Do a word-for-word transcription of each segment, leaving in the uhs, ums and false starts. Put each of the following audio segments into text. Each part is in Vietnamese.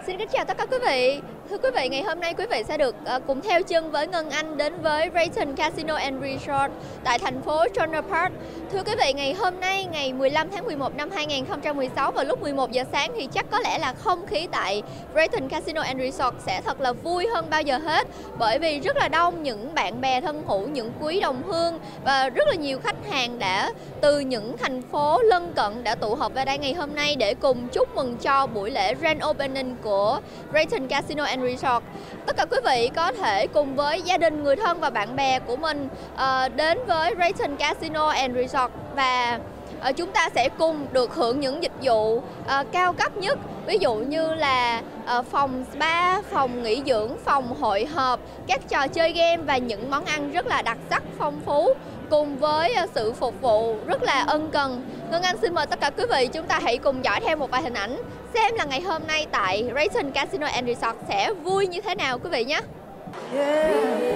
Xin kính chào tất cả quý vị. Thưa quý vị, ngày hôm nay quý vị sẽ được uh, cùng theo chân với Ngân Anh đến với Rayton Casino and Resort tại thành phố Turner Park. Thưa quý vị, ngày hôm nay, ngày mười lăm tháng mười một năm hai nghìn không trăm mười sáu vào lúc mười một giờ sáng thì chắc có lẽ là không khí tại Rayton Casino and Resort sẽ thật là vui hơn bao giờ hết, bởi vì rất là đông những bạn bè thân hữu, những quý đồng hương và rất là nhiều khách hàng đã từ những thành phố lân cận đã tụ họp về đây ngày hôm nay để cùng chúc mừng cho buổi lễ Grand Opening của Rayton Casino and Resort. Tất cả quý vị có thể cùng với gia đình, người thân và bạn bè của mình uh, đến với Rayton Casino and Resort và uh, chúng ta sẽ cùng được hưởng những dịch vụ uh, cao cấp nhất, ví dụ như là uh, phòng spa, phòng nghỉ dưỡng, phòng hội họp, các trò chơi game và những món ăn rất là đặc sắc phong phú cùng với uh, sự phục vụ rất là ân cần. Ngân Anh xin mời tất cả quý vị chúng ta hãy cùng dõi theo một vài hình ảnh xem là ngày hôm nay tại Rayton Casino and Resort sẽ vui như thế nào quý vị nhé. Yeah.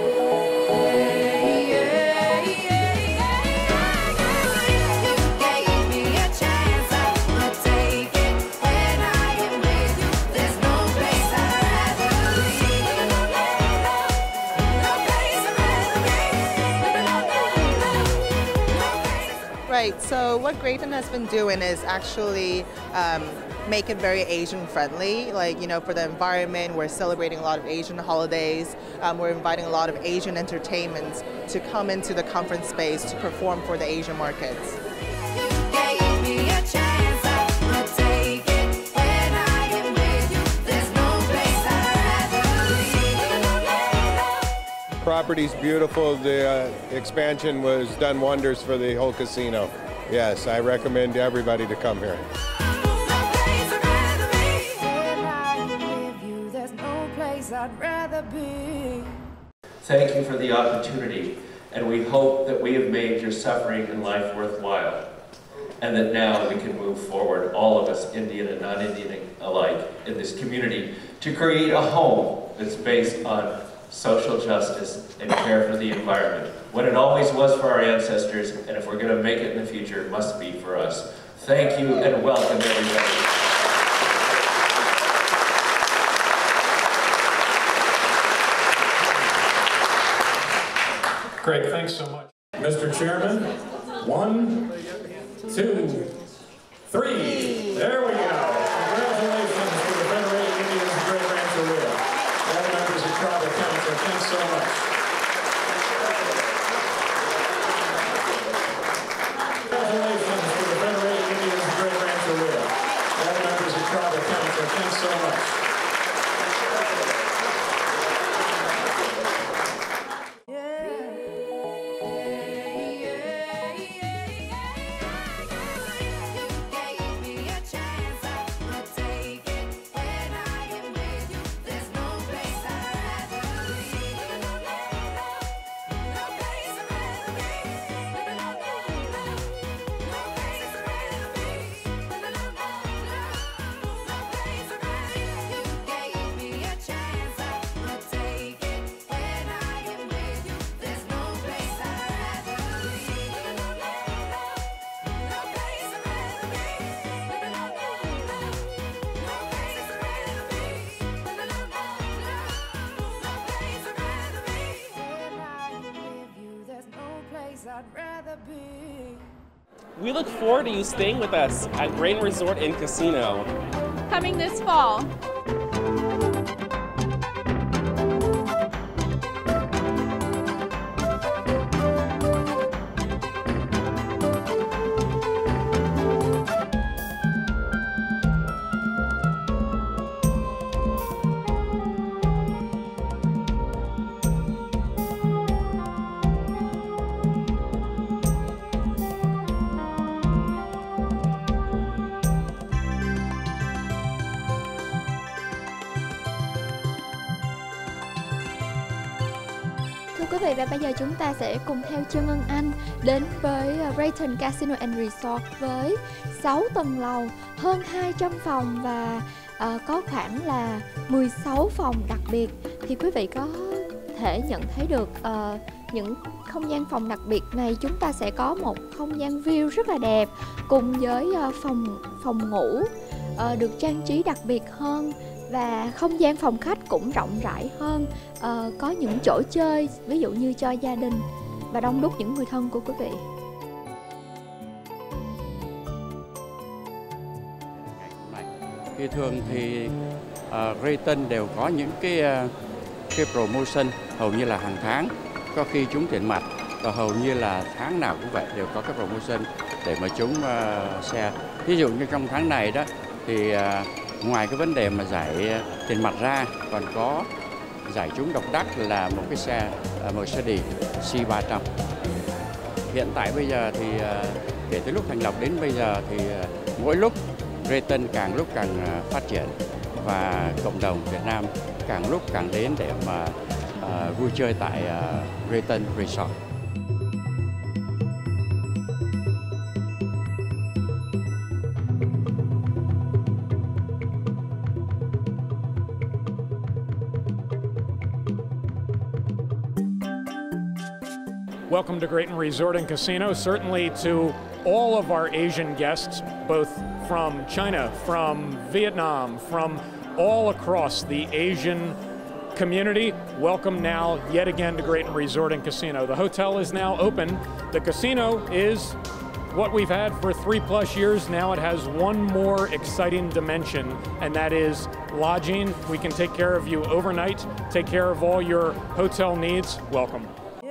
Right, so what Rayton has been doing is actually um, make it very Asian friendly. Like, you know, for the environment, we're celebrating a lot of Asian holidays. Um, we're inviting a lot of Asian entertainments to come into the conference space to perform for the Asian markets. Property's beautiful. The uh, expansion was done wonders for the whole casino. Yes, I recommend everybody to come here. Thank you for the opportunity, and we hope that we have made your suffering in life worthwhile, and that now we can move forward, all of us, Indian and non-Indian alike, in this community, to create a home that's based on social justice and care for the environment. What it always was for our ancestors, and if we're going to make it in the future, it must be for us. Thank you and welcome everybody. Great, thanks so much. Mister Chairman, one, two, three. There we go. Congratulations to the Federated Indians of Great Rancheria. All members of Tribal Council, thanks so much. Congratulations to the Federated Indians of Great Rancheria. All members of Tribal Council, thanks so much. We look forward to you staying with us at Rayton Resort and Casino. Coming this fall. Thưa quý vị, và bây giờ chúng ta sẽ cùng theo chân Ngân Anh đến với Rayton Casino and Resort với sáu tầng lầu, hơn hai trăm phòng và uh, có khoảng là mười sáu phòng đặc biệt. Thì quý vị có thể nhận thấy được uh, những không gian phòng đặc biệt này chúng ta sẽ có một không gian view rất là đẹp cùng với uh, phòng phòng ngủ uh, được trang trí đặc biệt hơn và không gian phòng khách cũng rộng rãi hơn, uh, có những chỗ chơi ví dụ như cho gia đình và đông đúc những người thân của quý vị. Thì thường thì uh, Rayton đều có những cái uh, cái promotion hầu như là hàng tháng, có khi trúng tiền mặt và hầu như là tháng nào cũng vậy, đều có cái promotion để mà trúng uh, xe. Ví dụ như trong tháng này đó thì uh, ngoài cái vấn đề mà giải tiền mặt ra, còn có giải trúng độc đắc là một cái xe uh, Mercedes C ba trăm. Hiện tại bây giờ thì uh, kể từ lúc thành lập đến bây giờ thì uh, mỗi lúc Rayton càng lúc càng uh, phát triển và cộng đồng Việt Nam càng lúc càng đến để mà uh, vui chơi tại uh, Rayton Resort. Welcome to Grayton Resort and Casino, certainly to all of our Asian guests, both from China, from Vietnam, from all across the Asian community. Welcome now yet again to Grayton Resort and Casino. The hotel is now open. The casino is what we've had for three plus years. Now it has one more exciting dimension, and that is lodging. We can take care of you overnight, take care of all your hotel needs. Welcome.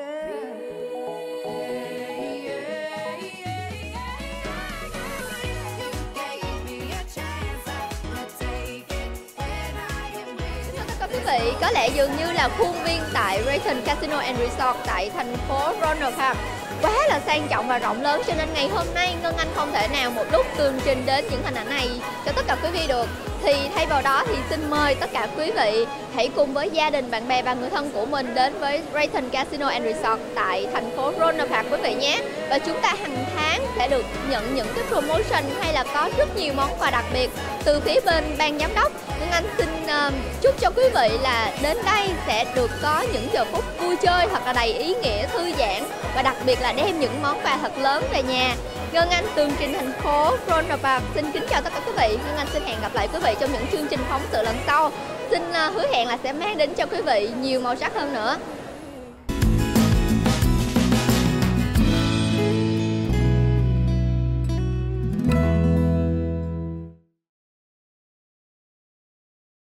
Quý vị, có lẽ dường như là khuôn viên tại Rayton Casino and Resort tại thành phố Rohnert Park quá là sang trọng và rộng lớn, cho nên ngày hôm nay Ngân Anh không thể nào một lúc tường trình đến những hình ảnh này cho tất cả quý vị được. Thì thay vào đó thì xin mời tất cả quý vị hãy cùng với gia đình, bạn bè và người thân của mình đến với Rayton Casino and Resort tại thành phố Rohnert Park quý vị nhé. Và chúng ta hàng tháng sẽ được nhận những cái promotion hay là có rất nhiều món quà đặc biệt từ phía bên ban giám đốc. Ngân Anh xin uh, chúc cho quý vị là đến đây sẽ được có những giờ phút vui chơi thật là đầy ý nghĩa, thư giãn và đặc biệt là đem những món quà thật lớn về nhà. Ngân Anh tường trình thành phố Rohnert Park xin kính chào tất cả quý vị. Ngân Anh xin hẹn gặp lại quý vị trong những chương trình phóng sự lần sau. Xin uh, hứa hẹn là sẽ mang đến cho quý vị nhiều màu sắc hơn nữa.